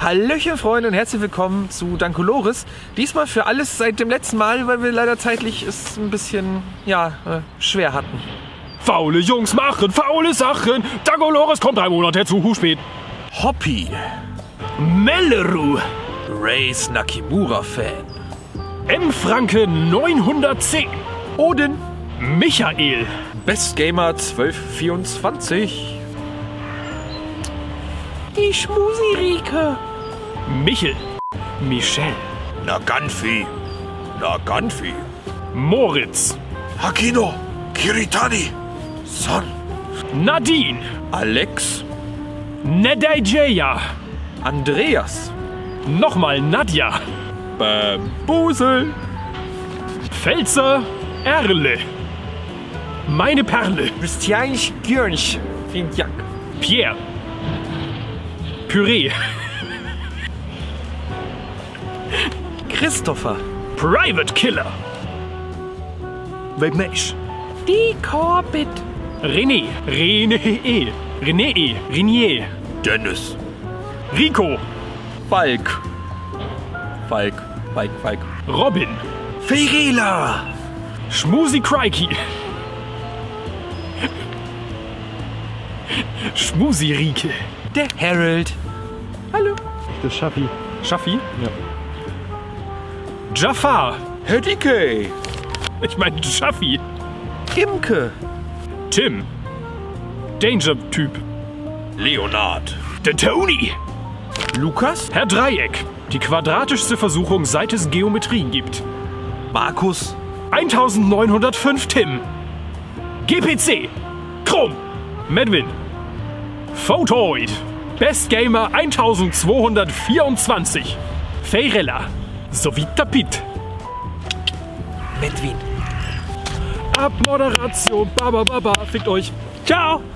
Hallöchen Freunde und herzlich willkommen zu Dankolores. Diesmal für alles seit dem letzten Mal, weil wir leider zeitlich es ein bisschen, schwer hatten. Faule Jungs machen faule Sachen. Dankolores kommt 3 Monate zu spät. Hoppy, Melleru. Race Nakimura-Fan. M. Franke 910. Odin, Michael. Best Gamer 1224. Die Schmusirike. Michel. Michelle. Naganfi. Moritz. Hakino. Kiritani. Son. Nadine. Alex. Nedaijeya. Andreas. Nochmal Nadja. Busel. Pfälzer. Erle. Meine Perle. Christianisch Gjörnch. Vielen Dank. Pierre. Püree. Christopher. Private Killer. Webmesh. Die Corbett. René. Renier. Dennis. Rico. Falk. Robin. Ferela. Schmusi Crikey. Schmusi Rike. Der Harold. Hallo. Das ist Schaffi. Schaffi? Ja. Jafar. Herr DK. Ich meine Schaffi. Imke. Tim. Danger-Typ. Leonard. Der Tony. Lukas. Herr Dreieck. Die quadratischste Versuchung, seit es Geometrie gibt. Markus. 1905 Tim. GPC. Krumm. Medwin. Photoid. Best Gamer 1224. Feirella. Sowie Tapit. Medwin. Abmoderation. Baba. Fickt euch. Ciao.